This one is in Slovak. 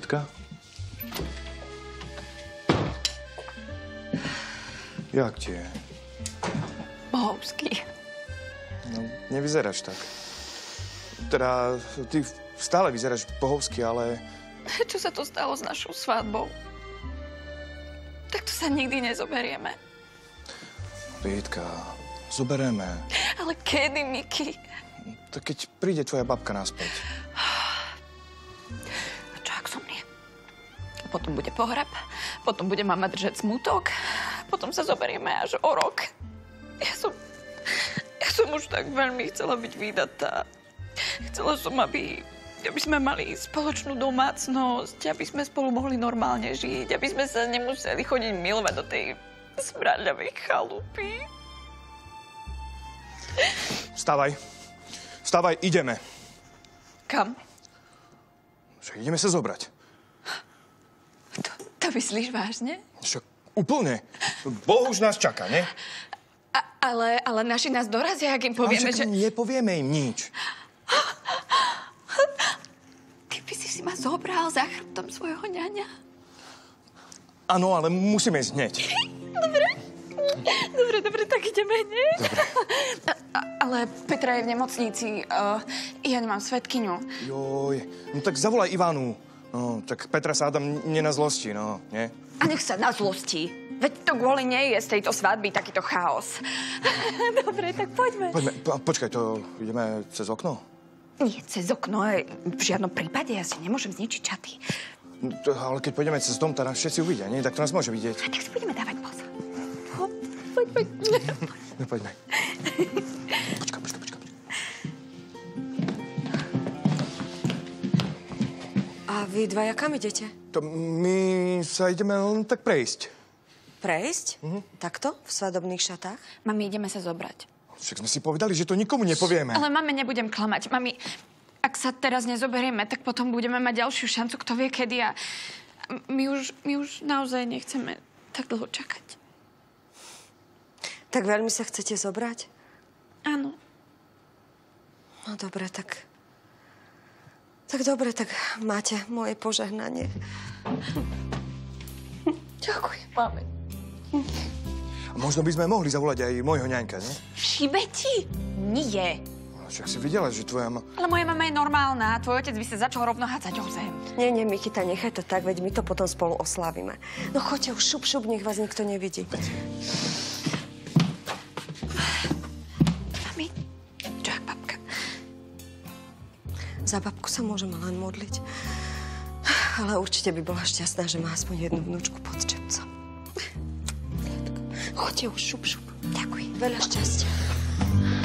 Jitka? Jak ti je? Bohovský. No, nevyzeráš tak. Teda, ty stále vyzeráš bohovsky, ale... Čo sa to stalo s našou svadbou? Tak to sa nikdy nezoberieme. Jitka, zoberieme. Ale kedy, Miky? Tak keď príde tvoja babka naspäť. A čo ak zomrie? Potom bude pohreb, potom bude mama držať smutok, potom sa zoberieme až o rok. Ja som už tak veľmi chcela byť vydatá. Chcela som, aby sme mali spoločnú domácnosť, aby sme spolu mohli normálne žiť, aby sme sa nemuseli chodiť milovať do tej smradľavej chalupy. Vstávaj. Vstávaj, ideme. Kam? Však ideme sa zobrať. To myslíš vážne? Však úplne. Boh už nás čaká, ne? Ale naši nás dorazia, ak im povieme, že... nepovieme im nič. Ty by si ma zobral za chrbtom svojho ňaňa. Áno, ale musíme ísť hneď. Dobre, tak ideme hneď. Dobre. Ale Petra je v nemocnici. Ja nemám svedkyňu. Joj, no tak zavolaj Ivanu. No, tak Petra sa Adam nenazlostí, no, nie? A nech sa nazlostí. Veď to kvôli nej je z tejto svadby takýto chaos. Dobre, tak poďme. Poďme, počkaj, to ideme cez okno? Nie, cez okno. V žiadnom prípade ja si nemôžem zničiť čaty. Ale keď pôjdeme cez dom, tak nás všetci uvidia, nie? Tak to nás môže vidieť. A tak si budeme dávať pozor. Poď. No, poďme. Počkaj. A vy dvaja kam idete? To my sa ideme len tak prejsť. Prejsť? Takto? V svadobných šatách? Mami, ideme sa zobrať. Však sme si povedali, že to nikomu nepovieme. Ale mame nebudem klamať. Mami, ak sa teraz nezoberieme, tak potom budeme mať ďalšiu šancu, kto vie kedy. A my už naozaj nechceme tak dlho čakať. Tak veľmi sa chcete zobrať? Áno. No dobre, tak dobre, tak máte moje požehnanie. Ďakujem, mame. A možno by sme mohli zavolať aj môjho ňaňka, nie? Šibe ti? Nie. Však si videla, že tvoja Ale moja mama je normálna. Tvoj otec by sa začal rovno hádzať o zem. Nie, Mikita, nechaj to tak, veď my to potom spolu oslávime. No choďte už, šup, nech vás nikto nevidí. Mami, čo ak babka? Za babku sa môžeme len modliť. Ale určite by bola šťastná, že má aspoň jednu vnúčku pod čepcom. Choďte už, šup. Ďakujem. Veľa šťastia.